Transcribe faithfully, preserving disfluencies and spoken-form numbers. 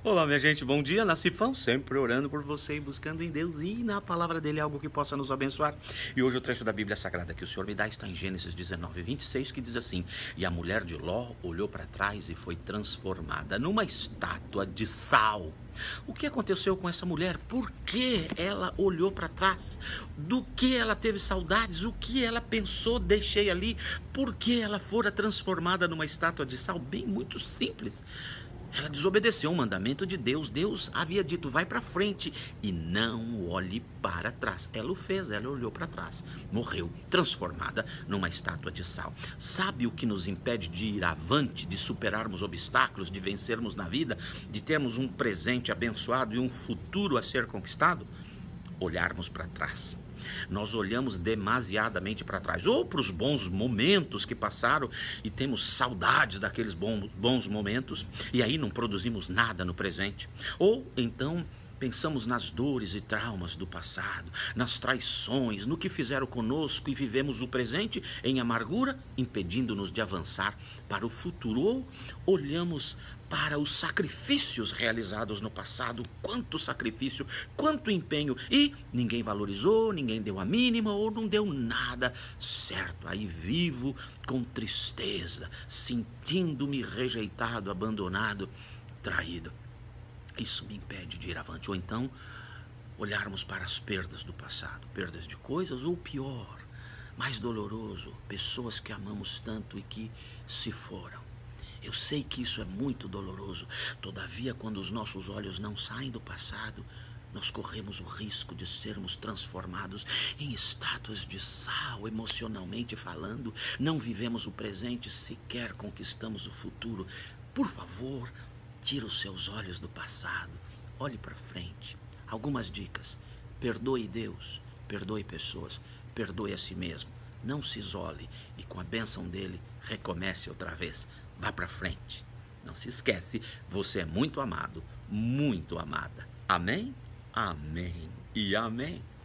Olá, minha gente, bom dia, Nacifão, sempre orando por você e buscando em Deus e na palavra dele algo que possa nos abençoar. E hoje o trecho da Bíblia Sagrada que o Senhor me dá está em Gênesis dezenove, vinte e seis, que diz assim: E a mulher de Ló olhou para trás e foi transformada numa estátua de sal. O que aconteceu com essa mulher? Por que ela olhou para trás? Do que ela teve saudades? O que ela pensou? Deixei ali. Por que ela fora transformada numa estátua de sal? Bem, muito simples. Ela desobedeceu um mandamento de Deus. Deus havia dito: vai para frente e não olhe para trás. Ela o fez, ela olhou para trás. Morreu, transformada numa estátua de sal. Sabe o que nos impede de ir avante, de superarmos obstáculos, de vencermos na vida, de termos um presente abençoado e um futuro a ser conquistado? Olharmos para trás. Nós olhamos demasiadamente para trás, ou para os bons momentos que passaram e temos saudades daqueles bons, bons momentos, e aí não produzimos nada no presente. Ou então pensamos nas dores e traumas do passado, nas traições, no que fizeram conosco, e vivemos o presente em amargura, impedindo-nos de avançar para o futuro. Ou olhamos para os sacrifícios realizados no passado, quanto sacrifício, quanto empenho, e ninguém valorizou, ninguém deu a mínima, ou não deu nada certo. Aí vivo com tristeza, sentindo-me rejeitado, abandonado, traído. Isso me impede de ir avante. Ou então, olharmos para as perdas do passado, perdas de coisas, ou pior, mais doloroso, pessoas que amamos tanto e que se foram. Eu sei que isso é muito doloroso, todavia, quando os nossos olhos não saem do passado, nós corremos o risco de sermos transformados em estátuas de sal, emocionalmente falando. Não vivemos o presente, sequer conquistamos o futuro. Por favor, tira os seus olhos do passado, olhe para frente. Algumas dicas: perdoe Deus, perdoe pessoas, perdoe a si mesmo. Não se isole e, com a bênção dele, recomece outra vez. Vá para frente. Não se esquece, você é muito amado, muito amada. Amém? Amém e amém.